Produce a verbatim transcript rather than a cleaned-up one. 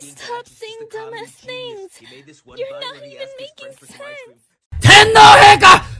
Stop saying dumbass things! You're not even making sense! 天皇陛下